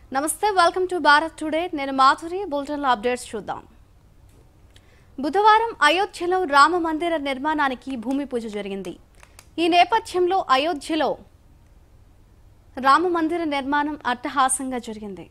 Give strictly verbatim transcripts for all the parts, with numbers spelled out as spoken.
నమస్తే, welcome to Bharat today. నేను మాధురి. బులెటిన్లో అప్డేట్స్ చూద్దాం. బుధవారం అయోధ్యలో రామ మందిర నిర్మాణానికి భూమి పూజ జరిగింది. ఈ నేపథ్యంలో అయోధ్యలో రామ మందిర నిర్మాణం అట్టహాసంగా జరిగింది.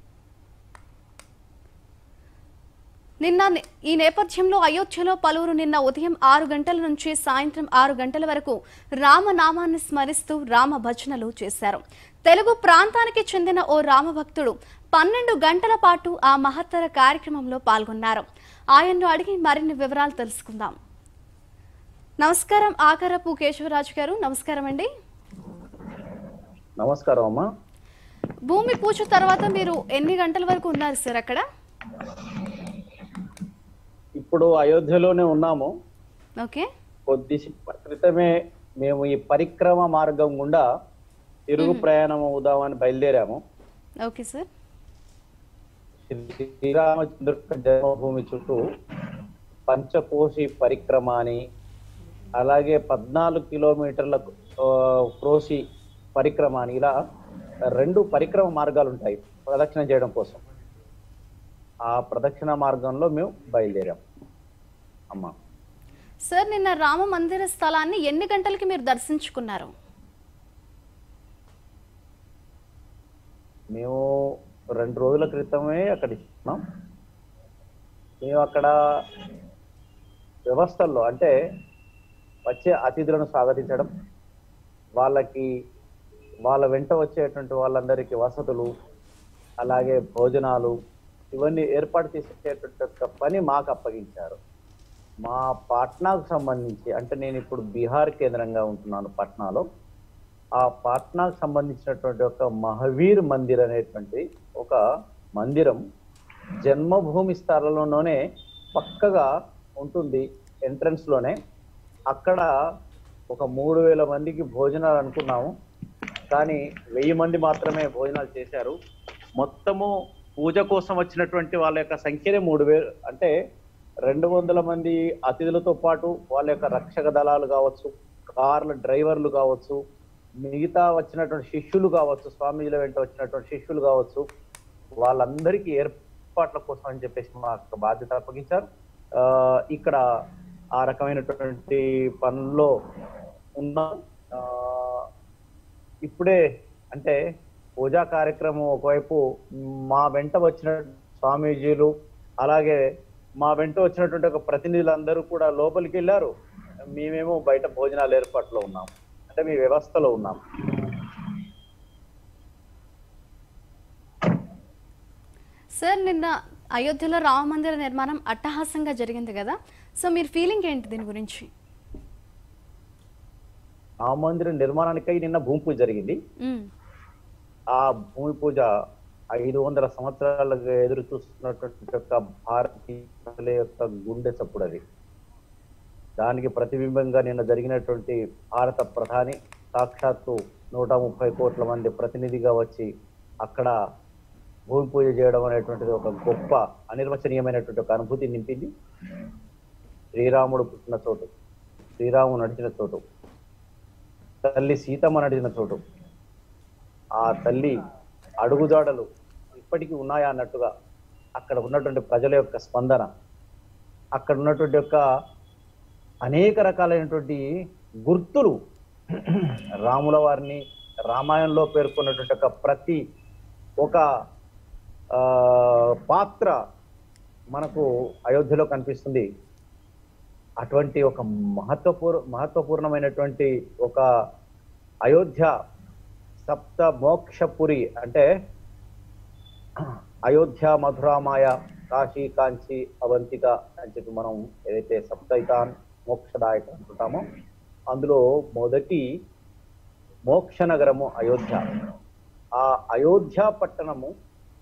నిన్న ఈ నేపథ్యంలో అయోధ్యలో పలువురు నిన్న ఉదయం ఆరు గంటల నుంచి సాయంత్రం ఆరు గంటల వరకు రామనామాన్ని స్మరిస్తూ రామ భజనలు చేశారు. తెలుగు ప్రాంతానికి చెందిన ఓ రామభక్తుడు పన్నెండు గంటల పాటు ఆ మహత్తర కార్యక్రమంలో పాల్గొన్నారు. ఆయన్ను అడిగి మరిన్ని వివరాలు తెలుసుకుందాం. నమస్కారం ఆకరపు కేశవరాజు గారు. నమస్కారం అండి. నమస్కారం అమ్మా. భూమి పూజ తర్వాత మీరు ఎన్ని గంటల వరకు ఉన్నారు సార్ అక్కడ? ఇప్పుడు అయోధ్యలోనే ఉన్నాము. ఓకే. కొద్ది క్రితమే మేము ఈ పరిక్రమ మార్గం గుండా తిరుగు ప్రయాణం అవుదామని బయలుదేరాము. Okay sir. శ్రీరామచంద్ర జన్మభూమి చుట్టూ పంచకోశి పరిక్రమ అని, అలాగే పద్నాలుగు కిలోమీటర్ల క్రోశి పరిక్రమ అని, ఇలా రెండు పరిక్రమ మార్గాలు ఉంటాయి ప్రదక్షిణ చేయడం కోసం. ఆ ప్రదక్షిణ మార్గంలో మేము బయలుదేరాం అమ్మా. సార్, నిన్న రామ మందిర స్థలాన్ని ఎన్ని గంటలకి మీరు దర్శించుకున్నారు? మేము రెండు రోజుల క్రితమే అక్కడ ఇస్తున్నాం. మేము అక్కడ వ్యవస్థల్లో అంటే వచ్చే అతిథులను స్వాగతించడం, వాళ్ళకి వాళ్ళ వెంట వచ్చేటువంటి వాళ్ళందరికీ వసతులు, అలాగే భోజనాలు, ఇవన్నీ ఏర్పాటు చేసేటటువంటి పని మాకు అప్పగించారు. మా పాట్నాకు సంబంధించి, అంటే నేను ఇప్పుడు బీహార్ కేంద్రంగా ఉంటున్నాను పట్నాలో. ఆ పాట్నాకు సంబంధించినటువంటి ఒక మహావీర్ మందిర్ అనేటువంటి ఒక మందిరం జన్మభూమి స్థలంలోనే పక్కగా ఉంటుంది, ఎంట్రన్స్ లోనే. అక్కడ ఒక మూడు వేల మందికి భోజనాలు అనుకున్నాము, కానీ వెయ్యి మంది మాత్రమే భోజనాలు చేశారు. మొత్తము పూజ కోసం వచ్చినటువంటి వాళ్ళ యొక్క సంఖ్యనే మూడు వేలు అంటే రెండు వందల మంది అతిథులతో పాటు వాళ్ళ యొక్క రక్షక దళాలు కావచ్చు, కార్ల డ్రైవర్లు కావచ్చు, మిగతా వచ్చినటువంటి శిష్యులు కావచ్చు, స్వామీజీల వెంట వచ్చినటువంటి శిష్యులు కావచ్చు, వాళ్ళందరికీ ఏర్పాట్ల కోసం అని చెప్పేసి మాకు బాధ్యత అప్పగించారు. ఆ ఇక్కడ ఆ రకమైనటువంటి పనుల్లో ఉన్నాం. ఆ ఇప్పుడే అంటే పూజా కార్యక్రమం ఒకవైపు, మా వెంట వచ్చిన స్వామీజీలు అలాగే మా వెంట వచ్చినటువంటి ఒక ప్రతినిధులందరూ కూడా లోపలికి వెళ్ళారు. మేమేమో బయట భోజనాలు ఏర్పాట్లో ఉన్నాం, అంటే మీ వ్యవస్థలో ఉన్నాం. సార్, నిన్న అయోధ్యలో రామ మందిర నిర్మాణం అట్టహాసంగా జరిగింది కదా, సో మీరు ఫీలింగ్ ఏంటి దీని గురించి? రామ మందిర నిర్మాణానికై నిన్న భూమి పూజ జరిగింది. ఆ భూమి పూజ ఐదు వందల సంవత్సరాలుగా ఎదురు చూస్తున్నటువంటి యొక్క భారతీయుల యొక్క గుండె చప్పుడు అది. దానికి ప్రతిబింబంగా నిన్న జరిగినటువంటి భారత ప్రధాని సాక్షాత్తు నూట ముప్పై కోట్ల మంది ప్రతినిధిగా వచ్చి అక్కడ భూమి పూజ చేయడం అనేటువంటిది ఒక గొప్ప అనిర్వచనీయమైనటువంటి ఒక అనుభూతి నింపింది. శ్రీరాముడు పుట్టిన చోటు, శ్రీరాముడు నడిచిన చోటు, తల్లి సీతమ్మ నడిచిన చోటు, ఆ తల్లి అడుగుజాడలు ఇప్పటికీ ఉన్నాయా అన్నట్టుగా అక్కడ ఉన్నటువంటి ప్రజల యొక్క స్పందన, అక్కడ ఉన్నటువంటి యొక్క అనేక రకాలైనటువంటి గుర్తులు, రాముల వారిని రామాయణంలో పేర్కొన్నటువంటి ఒక ప్రతి ఒక పాత్ర మనకు అయోధ్యలో కనిపిస్తుంది. అటువంటి ఒక మహత్వపూర్ మహత్వపూర్ణమైనటువంటి ఒక అయోధ్య సప్త మోక్షపురి, అంటే అయోధ్య, మధురామాయ, కాశీ, కాంచి, అవంతిక అని చెప్పి మనం ఏదైతే సప్తైతాన్ మోక్షదాయక అనుకుంటామో, అందులో మొదటి మోక్ష నగరము అయోధ్య. ఆ అయోధ్య పట్టణము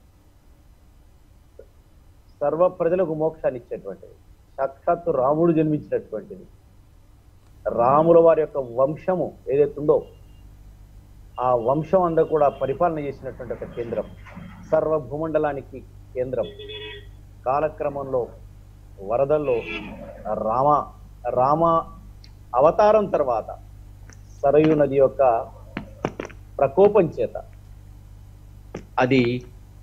సర్వ ప్రజలకు మోక్షాన్ని ఇచ్చేటువంటిది, సాక్షాత్తు రాముడు జన్మించినటువంటిది. రాముల వారి యొక్క వంశము ఏదైతుందో ఆ వంశం అంతా కూడా పరిపాలన చేసినటువంటి ఒక కేంద్రం, సర్వ భూమండలానికి కేంద్రం. కాలక్రమంలో వరదల్లో రామ రామ అవతారం తర్వాత సరయూ నది యొక్క ప్రకోపం చేత అది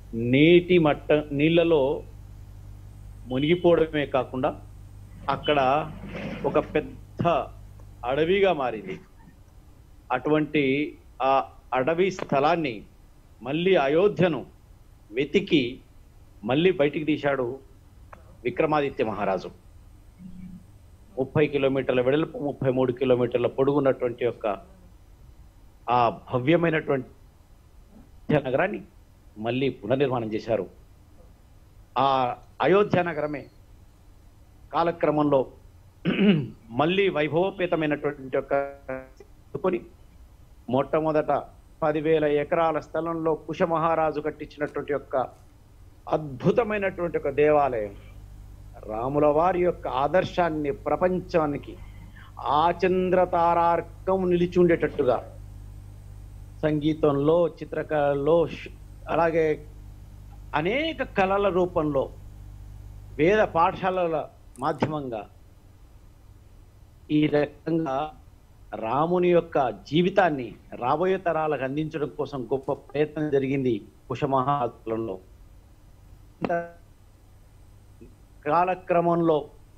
నీటి మట్ట నీళ్ళలో మునిగిపోవడమే కాకుండా అక్కడ ఒక పెద్ద అడవిగా మారింది. అటువంటి ఆ అడవి స్థలాన్ని మళ్ళీ అయోధ్యను వెతికి మళ్ళీ బయటికి తీశాడు విక్రమాదిత్య మహారాజు. ముప్పై కిలోమీటర్ల వెడల్పు, ముప్పై మూడు కిలోమీటర్ల పొడుగున్నటువంటి యొక్క ఆ భవ్యమైనటువంటి నగరాన్ని మళ్ళీ పునర్నిర్మాణం చేశారు. ఆ అయోధ్య నగరమే కాలక్రమంలో మళ్ళీ వైభవోపేతమైనటువంటి యొక్క మొట్టమొదట పదివేల ఎకరాల స్థలంలో కుశ మహారాజు కట్టించినటువంటి యొక్క అద్భుతమైనటువంటి ఒక దేవాలయం రాముల వారి యొక్క ఆదర్శాన్ని ప్రపంచానికి ఆచంద్రతారార్కం నిలిచి ఉండేటట్టుగా సంగీతంలో, చిత్రకళలో, అలాగే అనేక కళల రూపంలో, వేద పాఠశాలల మాధ్యమంగా ఈ రకంగా రాముని యొక్క జీవితాన్ని రాబోయే తరాలకు అందించడం కోసం గొప్ప ప్రయత్నం జరిగింది కుశమహాకాలంలో. కాలక్రమంలో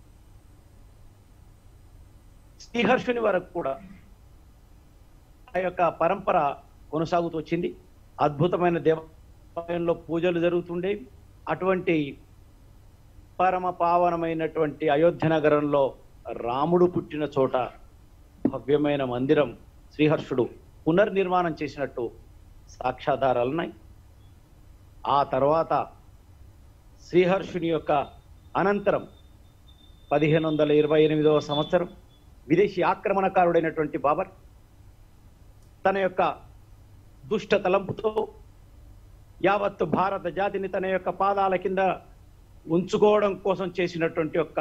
శ్రీహర్షుని వరకు కూడా ఆ యొక్క పరంపర కొనసాగుతూ వచ్చింది. అద్భుతమైన దేవాలయంలో పూజలు జరుగుతుండేవి. అటువంటి పరమ పావనమైనటువంటి అయోధ్య నగరంలో రాముడు పుట్టిన చోట భవ్యమైన మందిరం శ్రీహర్షుడు పునర్నిర్మాణం చేసినట్టు సాక్ష్యాధారాలున్నాయి. ఆ తర్వాత శ్రీహర్షుని యొక్క అనంతరం పదిహేను వందల ఇరవై ఎనిమిదవ సంవత్సరం విదేశీ ఆక్రమణకారుడైనటువంటి బాబర్ తన యొక్క దుష్ట తలంపుతో యావత్తు భారత జాతిని తన యొక్క పాదాల కింద ఉంచుకోవడం కోసం చేసినటువంటి యొక్క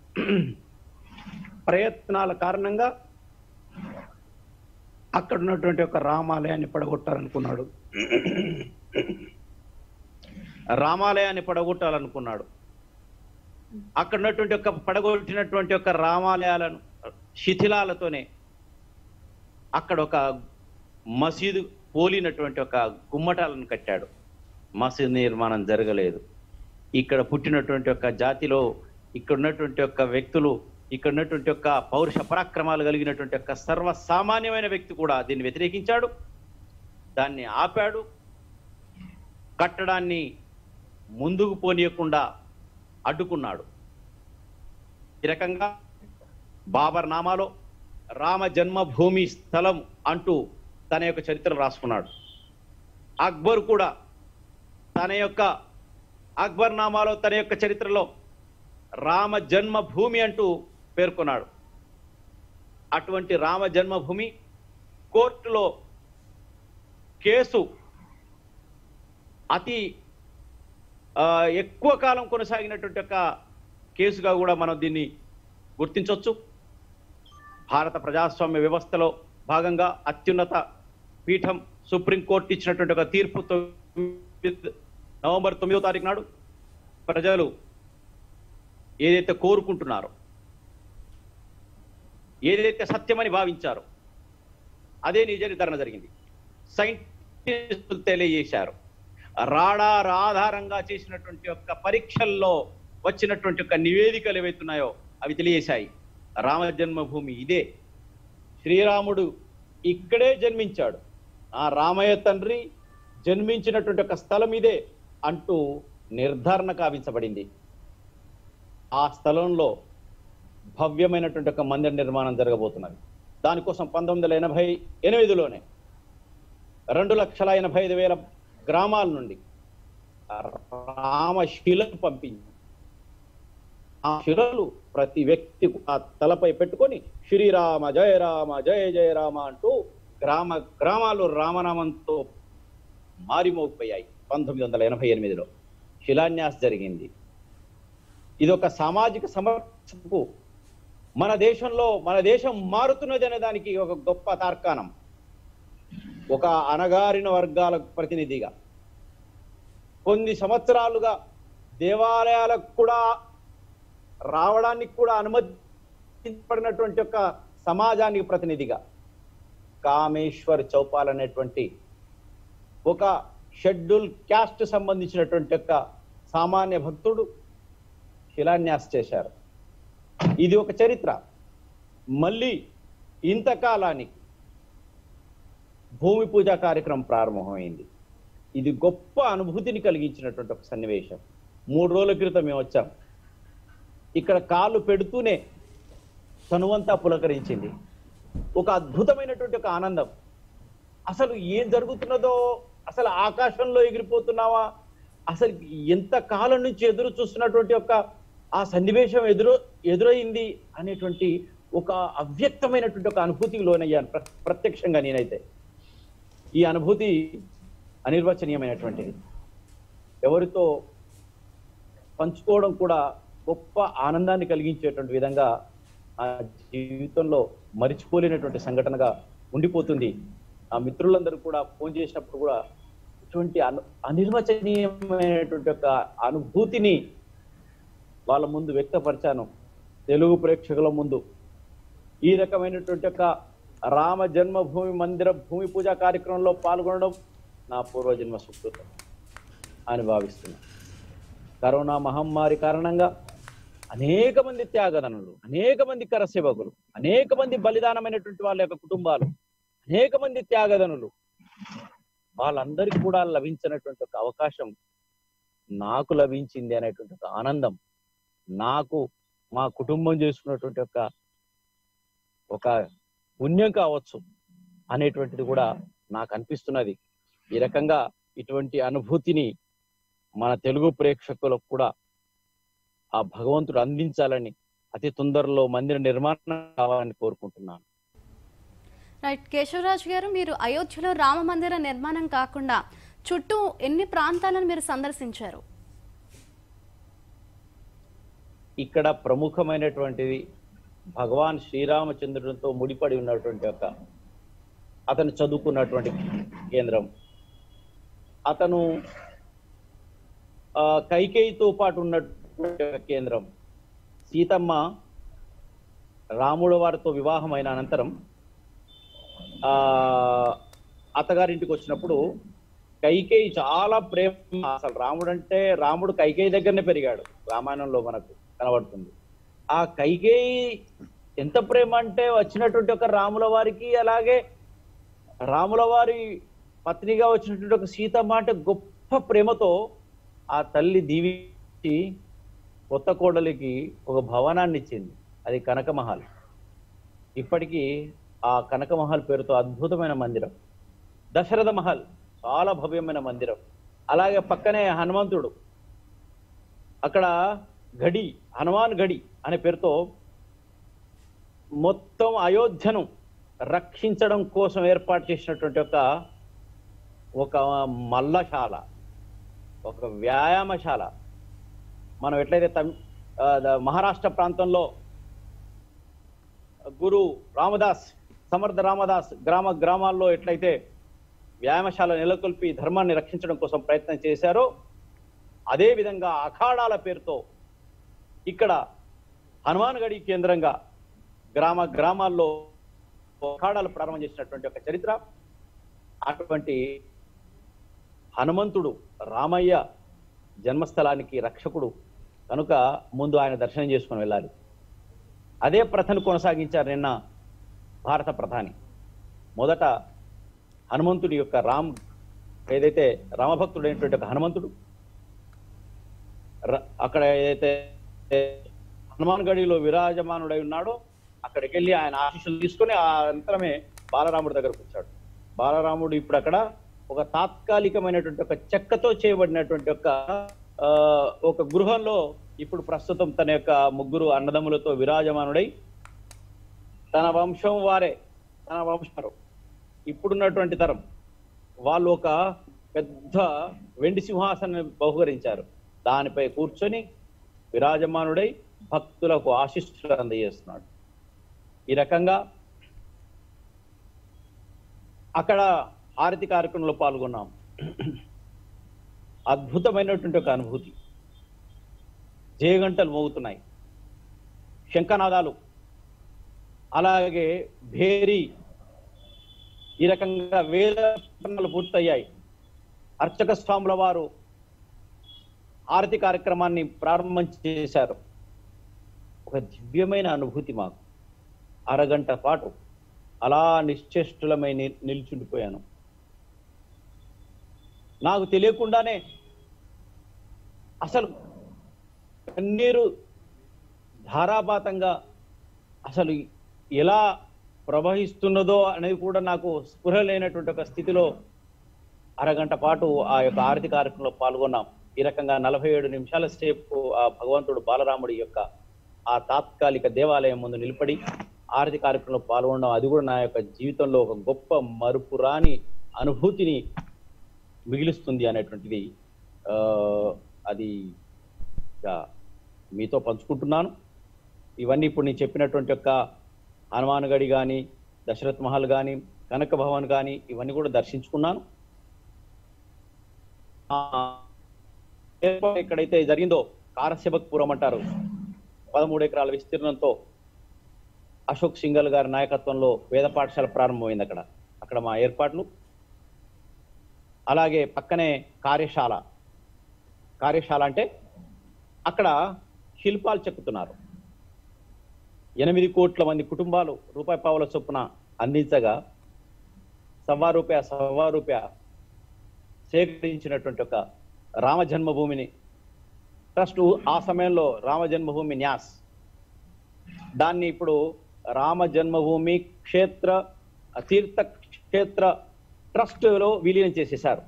ప్రయత్నాల కారణంగా అక్కడ ఉన్నటువంటి ఒక రామాలయాన్ని పడగొట్టాలనుకున్నాడు రామాలయాన్ని పడగొట్టాలనుకున్నాడు అక్కడ ఉన్నటువంటి ఒక పడగొట్టినటువంటి ఒక రామాలయాలను శిథిలాలతోనే అక్కడ ఒక మసీదు పోలినటువంటి ఒక గుమ్మటాలను కట్టాడు. మసీదు నిర్మాణం జరగలేదు. ఇక్కడ పుట్టినటువంటి ఒక జాతిలో ఇక్కడ ఉన్నటువంటి ఒక వ్యక్తులు, ఇక్కడ ఉన్నటువంటి ఒక పౌరుష పరాక్రమాలు కలిగినటువంటి ఒక సర్వసామాన్యమైన వ్యక్తి కూడా దీన్ని వ్యతిరేకించాడు, దాన్ని ఆపాడు. కట్టడాన్ని ముందుకు పోనీయకుండా అడ్డుకున్నాడు. ఈ రకంగా బాబర్ నామాలో రామ జన్మభూమి స్థలం అంటూ తన యొక్క చరిత్ర రాసుకున్నాడు. అక్బర్ కూడా తన యొక్క అక్బర్ నామాలో తన యొక్క చరిత్రలో రామ జన్మభూమి అంటూ పేర్కొన్నాడు. అటువంటి రామ జన్మభూమి కోర్టులో కేసు అతి ఎక్కువ కాలం కొనసాగినటువంటి ఒక కేసుగా కూడా మనం దీన్ని గుర్తించవచ్చు. భారత ప్రజాస్వామ్య వ్యవస్థలో భాగంగా అత్యున్నత పీఠం సుప్రీంకోర్టు ఇచ్చినటువంటి ఒక తీర్పు నవంబర్ తొమ్మిదో తారీఖు నాడు ప్రజలు ఏదైతే కోరుకుంటున్నారో, ఏదైతే సత్యమని భావించారో అదే నిజ నిర్ధారణ జరిగింది. సైంటిస్టులు తెలియజేశారు. రాడార్ ఆధారంగా చేసినటువంటి యొక్క పరీక్షల్లో వచ్చినటువంటి యొక్క నివేదికలు ఏవైతున్నాయో అవి తెలియజేశాయి. రామ జన్మభూమి ఇదే, శ్రీరాముడు ఇక్కడే జన్మించాడు, ఆ రామయ్య తండ్రి జన్మించినటువంటి ఒక స్థలం ఇదే అంటూ నిర్ధారణ కావించబడింది. ఆ స్థలంలో భవ్యమైనటువంటి ఒక మందిర నిర్మాణం జరగబోతున్నది. దానికోసం పంతొమ్మిది వందల ఎనభై ఎనిమిదిలోనే రెండు లక్షల ఎనభై ఐదు వేల గ్రామాల నుండి రామశిలను పంపింది. ఆ శిలలు ప్రతి వ్యక్తి ఆ తలపై పెట్టుకొని శ్రీరామ జయ రామ జయ జయ రామ అంటూ గ్రామ గ్రామాలు రామనామంతో మారిమోగిపోయాయి. పంతొమ్మిది వందల ఎనభై ఎనిమిదిలో శిలాన్యాస్ జరిగింది. ఇదొక సామాజిక సమస్యకు మన దేశంలో మన దేశం మారుతున్నది అనే దానికి ఒక గొప్ప తార్కాణం. ఒక అణగారిన వర్గాల ప్రతినిధిగా కొన్ని సంవత్సరాలుగా దేవాలయాలకు కూడా రావడానికి కూడా అనుమతించబడినటువంటి ఒక సమాజానికి ప్రతినిధిగా కామేశ్వర్ చౌపాల్ అనేటువంటి ఒక షెడ్యూల్ క్యాస్ట్ సంబంధించినటువంటి యొక్క సామాన్య భక్తుడు శిలాన్యాస చేశారు. ఇది ఒక చరిత్ర. మళ్ళీ ఇంతకాలానికి భూమి పూజ కార్యక్రమం ప్రారంభమైంది. ఇది గొప్ప అనుభూతిని కలిగించినటువంటి ఒక సన్నివేశం. మూడు రోజుల క్రితం మేము వచ్చాం. ఇక్కడ కాళ్ళు పెడుతూనే తనువంతా పులకరించింది. ఒక అద్భుతమైనటువంటి ఒక ఆనందం. అసలు ఏం జరుగుతున్నదో, అసలు ఆకాశంలో ఎగిరిపోతున్నావా, అసలు ఎంత కాలం నుంచి ఎదురు చూస్తున్నటువంటి ఒక ఆ సన్నివేశం ఎదురు ఎదురైంది అనేటువంటి ఒక అవ్యక్తమైనటువంటి ఒక అనుభూతికి లోనయ్యాను ప్రత్యక్షంగా. నేనైతే ఈ అనుభూతి అనిర్వచనీయమైనటువంటిది. ఎవరితో పంచుకోవడం కూడా గొప్ప ఆనందాన్ని కలిగించేటువంటి విధంగా ఆ జీవితంలో మరిచిపోలేనటువంటి సంఘటనగా ఉండిపోతుంది. ఆ మిత్రులందరూ కూడా ఫోన్ చేసినప్పుడు కూడా ఇటువంటి అను అనిర్వచనీయమైనటువంటి ఒక అనుభూతిని వాళ్ళ ముందు వ్యక్తపరిచాను. తెలుగు ప్రేక్షకుల ముందు ఈ రకమైనటువంటి ఒక రామ జన్మభూమి మందిర భూమి పూజ కార్యక్రమంలో పాల్గొనడం నా పూర్వజన్మ సుకృతం అని భావిస్తున్నాను. కరోనా మహమ్మారి కారణంగా అనేక మంది త్యాగదనులు, అనేక మంది కరసేవకులు, అనేక మంది బలిదానమైనటువంటి వాళ్ళ యొక్క కుటుంబాలు, అనేక మంది త్యాగదనులు, వాళ్ళందరికీ కూడా లభించినటువంటి ఒక అవకాశం నాకు లభించింది అనేటువంటి ఒక ఆనందం, నాకు మా కుటుంబం చేసుకున్నటువంటి ఒక ఒక పుణ్యం కావచ్చు అనేటువంటిది కూడా నాకు అనిపిస్తున్నది. ఈ రకంగా ఇటువంటి అనుభూతిని మన తెలుగు ప్రేక్షకులకు కూడా ఆ భగవంతుడు అందించాలని అతి తొందరలో మందిర నిర్మాణం కావాలని కోరుకుంటున్నాను. రైట్ కేశవరాజ్ గారు, మీరు అయోధ్యలో రామ మందిర నిర్మాణం కాకుండా చుట్టూ ఎన్ని ప్రాంతాలను మీరు సందర్శించారు? ఇక్కడ ప్రముఖమైనటువంటిది భగవాన్ శ్రీరామచంద్రునితో ముడిపడి ఉన్నటువంటి ఒక అతను చదువుకున్నటువంటి కేంద్రం. అతను కైకేయితో పాటు ఉన్నటువంటి కేంద్రం. సీతమ్మ రాముడు వారితో వివాహమైన అనంతరం ఆ అత్తగారింటికి వచ్చినప్పుడు కైకేయి చాలా ప్రేమ. అసలు రాముడు అంటే రాముడు కైకేయి దగ్గరనే పెరిగాడు. రామాయణంలో మనకు కనబడుతుంది. ఆ కైకేయి ఎంత ప్రేమ అంటే వచ్చినటువంటి ఒక రాముల వారికి, అలాగే రాముల వారి పత్నిగా వచ్చినటువంటి ఒక సీతమ్మ అంటే గొప్ప ప్రేమతో ఆ తల్లి దీవించి కొత్త కోడలికి ఒక భవనాన్ని ఇచ్చింది. అది కనకమహల్. ఇప్పటికీ ఆ కనకమహల్ పేరుతో అద్భుతమైన మందిరం. దశరథ మహల్ చాలా భవ్యమైన మందిరం. అలాగే పక్కనే హనుమంతుడు, అక్కడ గడి, హనుమాన్ గడి అనే పేరుతో మొత్తం అయోధ్యను రక్షించడం కోసం ఏర్పాటు చేసినటువంటి ఒక ఒక మల్లశాల, ఒక వ్యాయామశాల. మనం ఎట్లయితే తమి మహారాష్ట్ర ప్రాంతంలో గురు రామదాస్, సమర్థ రామదాస్ గ్రామ గ్రామాల్లో ఎట్లయితే వ్యాయామశాల నెలకొల్పి ధర్మాన్ని రక్షించడం కోసం ప్రయత్నం చేశారో, అదే విధంగా అఖాడాల పేరుతో ఇక్కడ హనుమాన్ గడి కేంద్రంగా గ్రామ గ్రామాల్లో అఖాడాలు ప్రారంభం చేసినటువంటి ఒక చరిత్ర. అటువంటి హనుమంతుడు రామయ్య జన్మస్థలానికి రక్షకుడు కనుక ముందు ఆయన దర్శనం చేసుకుని వెళ్ళాలి. అదే ప్రథను కొనసాగించారు నిన్న భారత ప్రధాని. మొదట హనుమంతుడి యొక్క రామ్ ఏదైతే రామభక్తుడైనటువంటి ఒక హనుమంతుడు అక్కడ ఏదైతే హనుమాన్ గడిలో విరాజమానుడై ఉన్నాడో అక్కడికి వెళ్ళి ఆయన ఆశీస్సులు తీసుకొని ఆ అంతరమే బాలరాముడి దగ్గరకు వచ్చాడు. బాలరాముడు ఇప్పుడు అక్కడ ఒక తాత్కాలికమైనటువంటి ఒక చెక్కతో చేయబడినటువంటి ఒక ఒక గృహంలో ఇప్పుడు ప్రస్తుతం తన యొక్క ముగ్గురు అన్నదమ్ములతో విరాజమానుడై తన వంశం వారే, తన వంశం ఇప్పుడున్నటువంటి తరం వాళ్ళు ఒక పెద్ద వెండి సింహాసనాన్ని బహుకరించారు. దానిపై కూర్చొని విరాజమానుడై భక్తులకు ఆశీస్సులు అందజేస్తున్నాడు. ఈ రకంగా అక్కడ హారతి కార్యక్రమంలో పాల్గొన్నాం. అద్భుతమైనటువంటి ఒక అనుభూతి. జయగంటలు మోగుతున్నాయి, శంఖనాదాలు, అలాగే భేరీ, ఈ రకంగా వేల పూర్తయ్యాయి. అర్చక స్వాముల వారు ఆరతి కార్యక్రమాన్ని ప్రారంభం చేశారు. ఒక దివ్యమైన అనుభూతి మాకు. అరగంట పాటు అలా నిశ్చేష్టులమై నిల్చుండిపోయాను. నాకు తెలియకుండానే అసలు కన్నీరు ధారాపాతంగా అసలు ఎలా ప్రవహిస్తున్నదో అనేది కూడా నాకు స్పృహ లేనటువంటి ఒక స్థితిలో అరగంట పాటు ఆ యొక్క ఆరతి కార్యక్రమంలో పాల్గొన్నాం. ఈ రకంగా నలభై ఏడు నిమిషాల సేపు ఆ భగవంతుడు బాలరాముడి యొక్క ఆ తాత్కాలిక దేవాలయం ముందు నిలబడి ఆరతి కార్యక్రమంలో పాల్గొనడం, అది కూడా నా యొక్క జీవితంలో ఒక గొప్ప మరుపురాని అనుభూతిని మిగిలిస్తుంది అనేటువంటిది ఆ అది మీతో పంచుకుంటున్నాను. ఇవన్నీ ఇప్పుడు నేను చెప్పినటువంటి యొక్క హనుమాన్ గడి కానీ, దశరథ్ మహల్ కానీ, కనక భవన్ కానీ ఇవన్నీ కూడా దర్శించుకున్నాను. ఎక్కడైతే జరిగిందో కారసేవక్పురం అంటారు, పదమూడు ఎకరాల విస్తీర్ణంతో అశోక్ సింగల్ గారి నాయకత్వంలో వేద పాఠశాల ప్రారంభమైంది. అక్కడ అక్కడ మా ఏర్పాట్లు. అలాగే పక్కనే కార్యశాల. కార్యశాల అంటే అక్కడ శిల్పాలు చెక్కుతున్నారు. ఎనిమిది కోట్ల మంది కుటుంబాలు రూపాయి పావుల చొప్పున అందించగా సవ్వా రూపాయ సవ్వా రూపాయ సేకరించినటువంటి ఒక రామ జన్మభూమిని ట్రస్ట్, ఆ సమయంలో రామ జన్మభూమి న్యాస్, దాన్ని ఇప్పుడు రామ జన్మభూమి క్షేత్ర తీర్థ క్షేత్ర ట్రస్ట్లో విలీనం చేసేశారు.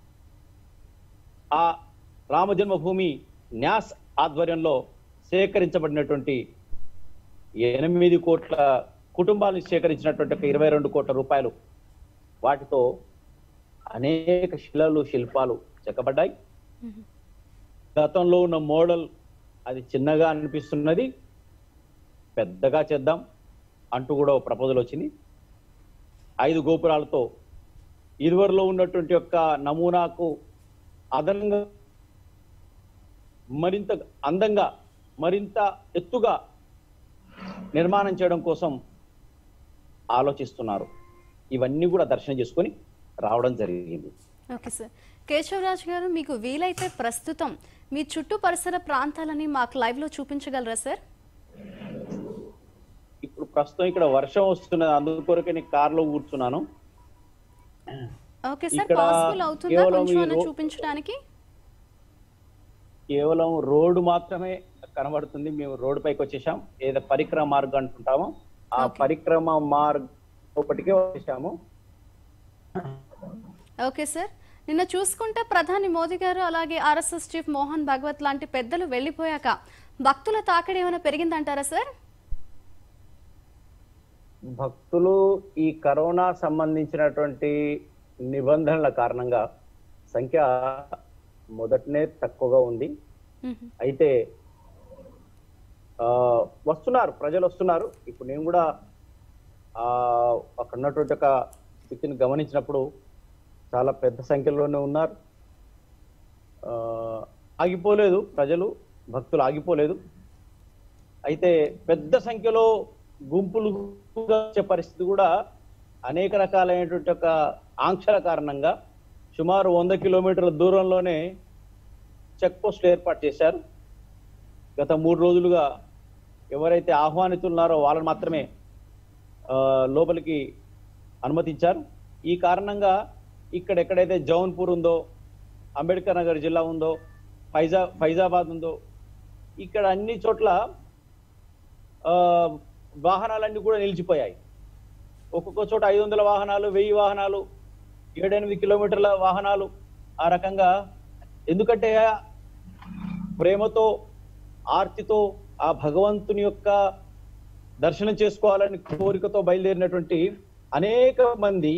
ఆ రామ జన్మభూమి న్యాస్ ఆధ్వర్యంలో సేకరించబడినటువంటి ఎనిమిది కోట్ల కుటుంబాలను సేకరించినటువంటి ఒక ఇరవై రెండు కోట్ల రూపాయలు, వాటితో అనేక శిలలు శిల్పాలు చెక్కబడ్డాయి. గతంలో ఉన్న మోడల్ అది చిన్నగా అనిపిస్తున్నది, పెద్దగా చేద్దాం అంటూ కూడా ఒక ప్రపోజల్ వచ్చింది. ఐదు గోపురాలతో ఇరువరిలో ఉన్నటువంటి యొక్క నమూనాకు అదనంగా మరింత అందంగా మరింత ఎత్తుగా నిర్మాణం చేయడం కోసం ఆలోచిస్తున్నారు. ఇవన్నీ కూడా దర్శనం చేసుకొని రావడం జరిగింది. Okay sir. కేశవరాజ్ గారు, మీకు వీలైతే ప్రస్తుతం మీ చుట్టూ పరిసర ప్రాంతాలని మాకు లైవ్ లో చూపించగలరా సార్? ఇప్పుడు ప్రస్తుతం ఇక్కడ వర్షం వస్తున్నది, అందుకొరకే నేను కార్లో కూర్చున్నాను. ఓకే సార్, పాసిబుల్ అవుతుందా కొంచెం చూపించడానికి? కేవలం రోడ్డు మాత్రమే కనబడుతుంది. మేము రోడ్డు పైకి వచ్చేసాం. ఏదో పరిక్రమ మార్గం అంటుంటామో ఆ పరిక్రమ మార్గం ఒకటికే వచ్చేసాము. Okay sir. నిన్న చూసుకుంటే ప్రధాని మోదీ గారు అలాగే ఆర్ఎస్ఎస్ చీఫ్ మోహన్ భగవత్ లాంటి పెద్దలు వెళ్లిపోయాక భక్తుల తాకిడి ఏమైనా పెరిగిందంటారా సార్? భక్తులు ఈ కరోనా సంబంధించినటువంటి నిబంధనల కారణంగా సంఖ్య మొదటనే తక్కువగా ఉంది. అయితే వస్తున్నారు, ప్రజలు వస్తున్నారు. ఇప్పుడు నేను కూడా ఆ అక్కడ ఉన్నటువంటి ఒక స్థితిని గమనించినప్పుడు చాలా పెద్ద సంఖ్యలోనే ఉన్నారు. ఆగిపోలేదు ప్రజలు, భక్తులు ఆగిపోలేదు. అయితే పెద్ద సంఖ్యలో గుంపులు వచ్చే పరిస్థితి కూడా అనేక రకాలైనటువంటి ఒక ఆంక్షల కారణంగా సుమారు వంద కిలోమీటర్ల దూరంలోనే చెక్ పోస్టులు ఏర్పాటు చేశారు. గత మూడు రోజులుగా ఎవరైతే ఆహ్వానితున్నారో వాళ్ళని మాత్రమే లోపలికి అనుమతించారు. ఈ కారణంగా ఇక్కడ ఎక్కడైతే జౌన్పూర్ ఉందో, అంబేద్కర్ నగర్ జిల్లా ఉందో, ఫైజా ఫైజాబాద్ ఉందో, ఇక్కడ అన్ని చోట్ల వాహనాలన్నీ కూడా నిలిచిపోయాయి. ఒక్కొక్క చోట ఐదు వందల వాహనాలు, వెయ్యి వాహనాలు, ఏడెనిమిది కిలోమీటర్ల వాహనాలు, ఆ రకంగా. ఎందుకంటే ప్రేమతో ఆర్తితో ఆ భగవంతుని యొక్క దర్శనం చేసుకోవాలని కోరికతో బయలుదేరినటువంటి అనేక మంది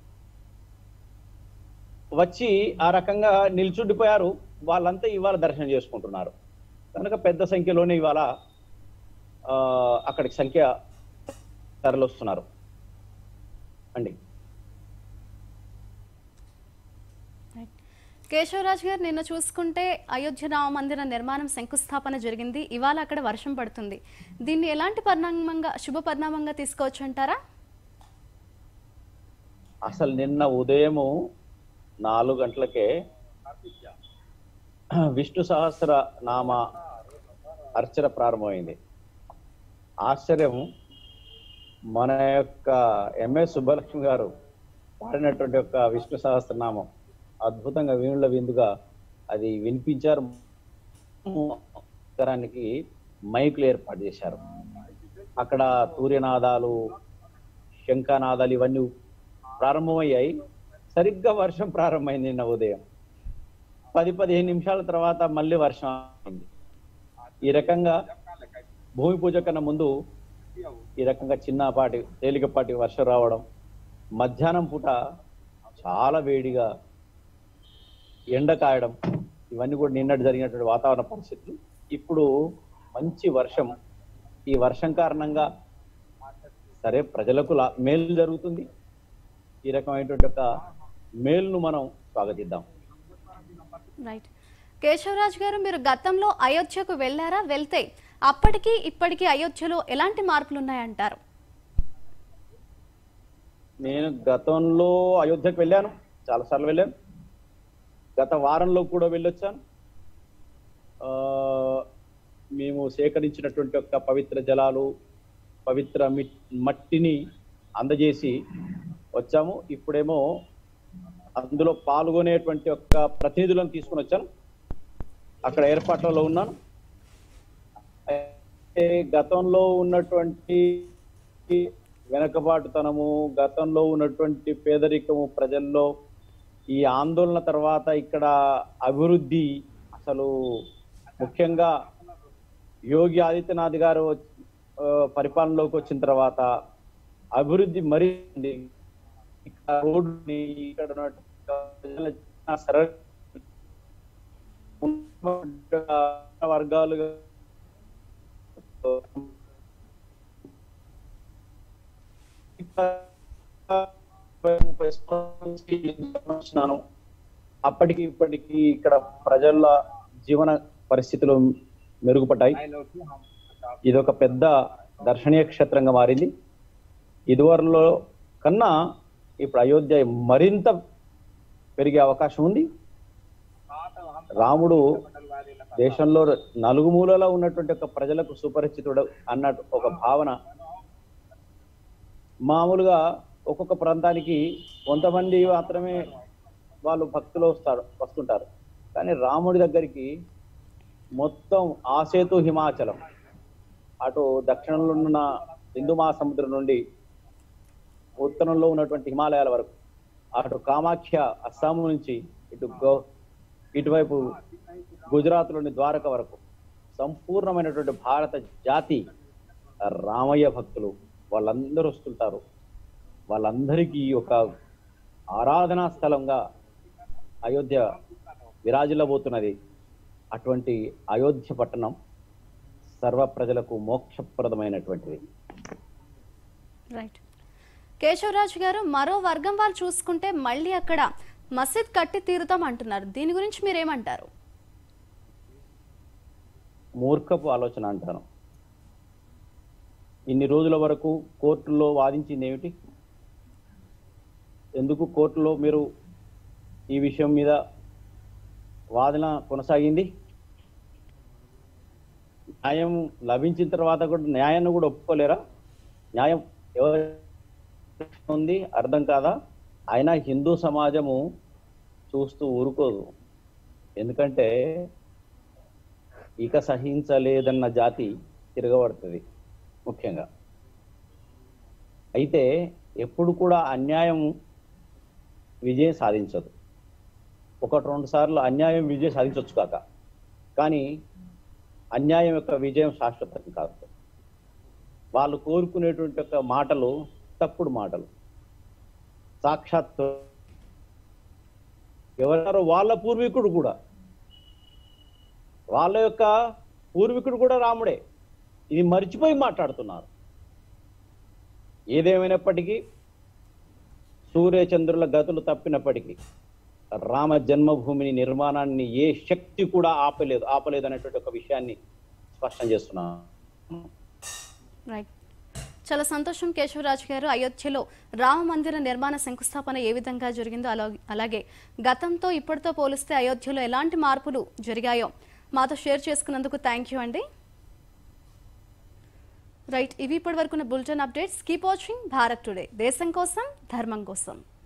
వచ్చి ఆ రకంగా నిల్చుండిపోయారు. వాళ్ళంతా ఇవాళ దర్శనం చేసుకుంటున్నారు కనుక పెద్ద సంఖ్యలోనే ఇవాళ అక్కడికి సంఖ్య తరలిస్తున్నారు అండి. కేశవరాజ్ గారు, నిన్న చూసుకుంటే అయోధ్య రామ మందిర నిర్మాణం శంకుస్థాపన జరిగింది. ఇవాళ అక్కడ వర్షం పడుతుంది. దీన్ని ఎలాంటి పరిణామంగా, శుభ పరిణామంగా తీసుకోవచ్చు అంటారా? అసలు నిన్న ఉదయము నాలుగు గంటలకే విష్ణు సహస్ర నామ అర్చన ప్రారంభమైంది. ఆశ్చర్యం, మన యొక్క ఎంఎస్ సుబ్బలక్ష్మి గారు పాడినటువంటి యొక్క విష్ణు సహస్రనామం అద్భుతంగా వీణుల విందుగా అది వినిపించారు. నగరానికి మైకులు ఏర్పాటు చేశారు. అక్కడ సూర్యనాదాలు, శంఖనాదాలు ఇవన్నీ ప్రారంభమయ్యాయి. సరిగ్గా వర్షం ప్రారంభమైంది నిన్న ఉదయం. పది పదిహేను నిమిషాల తర్వాత మళ్ళీ వర్షం అయింది. ఈ రకంగా భూమి పూజ కన్నా ముందు ఈ రకంగా చిన్నపాటి తేలికపాటి వర్షం రావడం, మధ్యాహ్నం పూట చాలా వేడిగా ఎండ కాయడం, ఇవన్నీ కూడా నిన్నటి జరిగినటువంటి వాతావరణ పరిస్థితులు. ఇప్పుడు మంచి వర్షం. ఈ వర్షం కారణంగా సరే ప్రజలకు మేలు జరుగుతుంది. ఈ రకమైనటువంటి ఒక మేలును మనం స్వాగతిద్దాం. రైట్. కేశవరాజ్ గారు, మీరు గతంలో అయోధ్యకు వెళ్ళారా? వెళ్తే అప్పటికి ఇప్పటికీ అయోధ్యలో ఎలాంటి మార్పులు ఉన్నాయంటారు? నేను గతంలో అయోధ్యకు వెళ్ళాను, చాలాసార్లు వెళ్ళాను. గత వారంలో కూడా వెళ్ళొచ్చాను. మేము సేకరించినటువంటి యొక్క పవిత్ర జలాలు, పవిత్ర మట్టిని అందజేసి వచ్చాము. ఇప్పుడేమో అందులో పాల్గొనేటువంటి యొక్క ప్రతినిధులను తీసుకుని వచ్చాను. అక్కడ ఏర్పాట్లలో ఉన్నాను. గతంలో ఉన్నటువంటి వెనకబాటుతనము, గతంలో ఉన్నటువంటి పేదరికము ప్రజల్లో, ఈ ఆందోళన తర్వాత ఇక్కడ అభివృద్ధి, అసలు ముఖ్యంగా యోగి ఆదిత్యనాథ్ గారు పరిపాలనలోకి వచ్చిన తర్వాత అభివృద్ధి మరి రోడ్డుని ఇక్కడ వర్గాలుగా అప్పటికి ఇప్పటికి ఇక్కడ ప్రజల జీవన పరిస్థితులు మెరుగుపడ్డాయి. ఇది ఒక పెద్ద దర్శనీయ క్షేత్రంగా మారింది. ఇదివరలో కన్నా ఇప్పుడు అయోధ్య మరింత పెరిగే అవకాశం ఉంది. రాముడు దేశంలో నలుగుమూలలో ఉన్నటువంటి ఒక ప్రజలకు సుపరిచితుడు అన్నట్టు ఒక భావన. మామూలుగా ఒక్కొక్క ప్రాంతానికి కొంతమంది మాత్రమే వాళ్ళు భక్తులు వస్తారు వస్తుంటారు కానీ రాముడి దగ్గరికి మొత్తం ఆసేతు హిమాచలం, అటు దక్షిణంలో ఉన్న హిందూ మహాసముద్రం నుండి ఉత్తరంలో ఉన్నటువంటి హిమాలయాల వరకు, అటు కామాఖ్య అస్సాం నుంచి ఇటు గో ఇటువైపు గుజరాత్లోని ద్వారక వరకు సంపూర్ణమైనటువంటి భారత జాతి రామయ్య భక్తులు వాళ్ళందరూ వస్తుంటారు. వాళ్ళందరికీ ఒక ఆరాధనా స్థలంగా అయోధ్య విరాజిల్లబోతున్నది. అటువంటి అయోధ్య పట్టణం సర్వ ప్రజలకు మోక్షప్రదమైనటువంటిది. రైట్. కేశవరాజ్ గారు, మరో వర్గం వాళ్ళు చూసుకుంటే మళ్ళీ అక్కడ మసీద్ కట్టి తీరుతాం అంటున్నారు. దీని గురించి మీరేమంటారు? మూర్ఖపు ఆలోచన అంటాను. ఇన్ని రోజుల వరకు కోర్టులో వాదించింది ఏమిటి? ఎందుకు కోర్టులో మీరు ఈ విషయం మీద వాదన కొనసాగింది? న్యాయం లభించిన తర్వాత కూడా న్యాయాన్ని కూడా ఒప్పుకోలేరా? న్యాయం ఎవరు ఉంది అర్థం కాదా? అయినా హిందూ సమాజము చూస్తూ ఊరుకోదు. ఎందుకంటే ఇక సహించలేదన్న జాతి తిరగబడుతుంది ముఖ్యంగా. అయితే ఎప్పుడు కూడా అన్యాయం విజయం సాధించదు. ఒకటి రెండు సార్లు అన్యాయం విజయం సాధించవచ్చు కాక, కానీ అన్యాయం యొక్క విజయం శాశ్వతం కాదు. వాళ్ళు కోరుకునేటువంటి యొక్క మాటలు తప్పుడు మాటలు. సాక్షాత్ ఎవరో వాళ్ళ పూర్వీకుడు కూడా వాళ్ళ యొక్క పూర్వీకుడు కూడా రాముడే. ఇది మర్చిపోయి మాట్లాడుతున్నారు. ఏదేమైనప్పటికీ సూర్యచంద్రుల గతులు తప్పినప్పటికీ రామ జన్మభూమిని నిర్మాణాన్ని ఏ శక్తి కూడా ఆపలేదు ఆపలేదు అనేటువంటి ఒక విషయాన్ని స్పష్టం చేస్తున్నాను. రైట్. చాలా సంతోషం కేశవరాజు గారు. అయోధ్యలో రామ మందిర నిర్మాణ శంకుస్థాపన ఏ విధంగా జరిగిందో అలాగే గతంతో ఇప్పటితో పోలిస్తే అయోధ్యలో ఎలాంటి మార్పులు జరిగాయో మాతో షేర్ చేసుకున్నందుకు థ్యాంక్ యూ అండి. రైట్, ఇవి ఇప్పటి వరకు bulletin updates. Keep watching Bharat today. దేశం కోసం, ధర్మం కోసం.